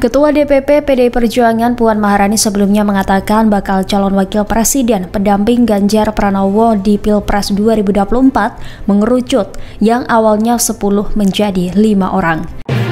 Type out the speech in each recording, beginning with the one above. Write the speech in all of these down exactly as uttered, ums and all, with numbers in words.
Ketua D P P P D I Perjuangan Puan Maharani sebelumnya mengatakan bakal calon wakil presiden pendamping Ganjar Pranowo di Pilpres dua ribu dua puluh empat mengerucut yang awalnya sepuluh menjadi lima orang.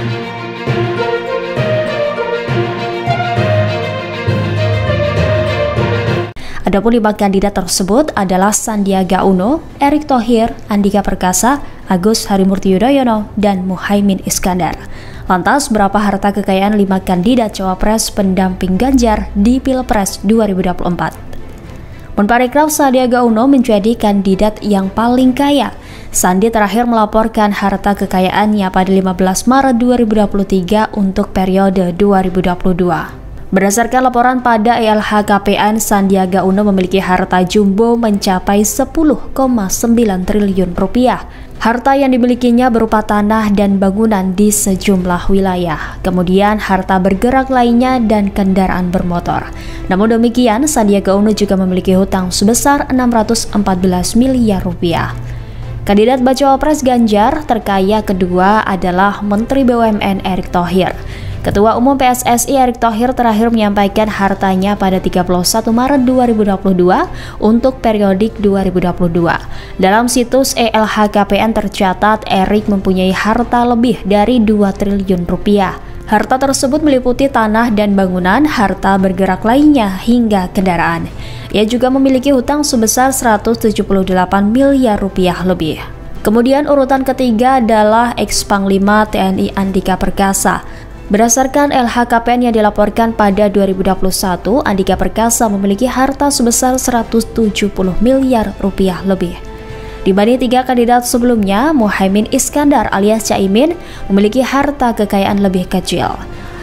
Adapun lima kandidat tersebut adalah Sandiaga Uno, Erick Thohir, Andika Perkasa, Agus Harimurti Yudhoyono, dan Muhaimin Iskandar. Lantas, berapa harta kekayaan lima kandidat cawapres pendamping Ganjar di Pilpres dua ribu dua puluh empat? Menparekraf, Sandiaga Uno menjadi kandidat yang paling kaya. Sandi terakhir melaporkan harta kekayaannya pada lima belas Maret dua ribu dua puluh tiga untuk periode dua ribu dua puluh dua. Berdasarkan laporan pada E L H K P N, Sandiaga Uno memiliki harta jumbo mencapai sepuluh koma sembilan triliun rupiah. Harta yang dimilikinya berupa tanah dan bangunan di sejumlah wilayah. Kemudian harta bergerak lainnya dan kendaraan bermotor. Namun demikian, Sandiaga Uno juga memiliki hutang sebesar enam ratus empat belas miliar rupiah. Kandidat bacawa pres Ganjar terkaya kedua adalah Menteri B U M N Erick Thohir. Ketua Umum P S S I Erick Thohir terakhir menyampaikan hartanya pada tiga puluh satu Maret dua ribu dua puluh dua untuk periodik dua ribu dua puluh dua. Dalam situs E L H K P N tercatat Erick mempunyai harta lebih dari dua triliun rupiah. Harta tersebut meliputi tanah dan bangunan, harta bergerak lainnya, hingga kendaraan. Ia juga memiliki hutang sebesar seratus tujuh puluh delapan miliar rupiah lebih. Kemudian urutan ketiga adalah ex-Panglima T N I Andika Perkasa. Berdasarkan L H K P N yang dilaporkan pada dua ribu dua puluh satu, Andika Perkasa memiliki harta sebesar seratus tujuh puluh miliar rupiah lebih. Dibanding tiga kandidat sebelumnya, Muhaimin Iskandar alias Caimin memiliki harta kekayaan lebih kecil.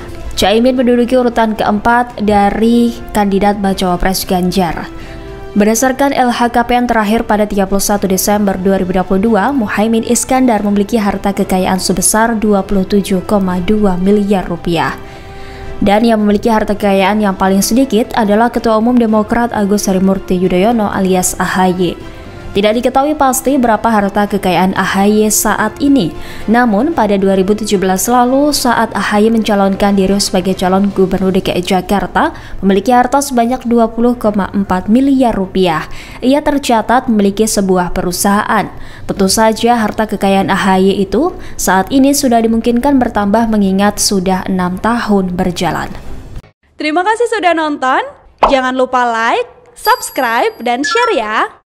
Caimin menduduki urutan keempat dari kandidat bacawa pres Ganjar. Berdasarkan L H K P N terakhir pada tiga puluh satu Desember dua ribu dua puluh dua, Muhaimin Iskandar memiliki harta kekayaan sebesar dua puluh tujuh koma dua miliar rupiah. Dan yang memiliki harta kekayaan yang paling sedikit adalah Ketua Umum Demokrat Agus Harimurti Yudhoyono alias A H Y. Tidak diketahui pasti berapa harta kekayaan A H Y saat ini. Namun pada dua ribu tujuh belas lalu saat A H Y mencalonkan diri sebagai calon gubernur D K I Jakarta memiliki harta sebanyak dua puluh koma empat miliar rupiah. Ia tercatat memiliki sebuah perusahaan. Tentu saja harta kekayaan A H Y itu saat ini sudah dimungkinkan bertambah mengingat sudah enam tahun berjalan. Terima kasih sudah nonton. Jangan lupa like, subscribe, dan share ya.